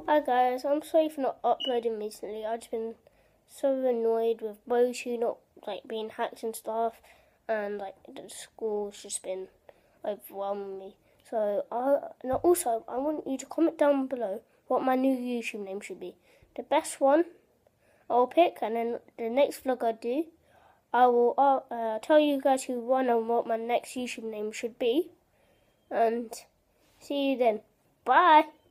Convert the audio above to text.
Hi guys, I'm sorry for not uploading recently. I've just been so annoyed with BoShu not being hacked and stuff, and the school's just been overwhelming me. So also I want you to comment down below what my new YouTube name should be. The best one I'll pick, and then the next vlog I do, I will tell you guys who won and what my next YouTube name should be. And see you then. Bye.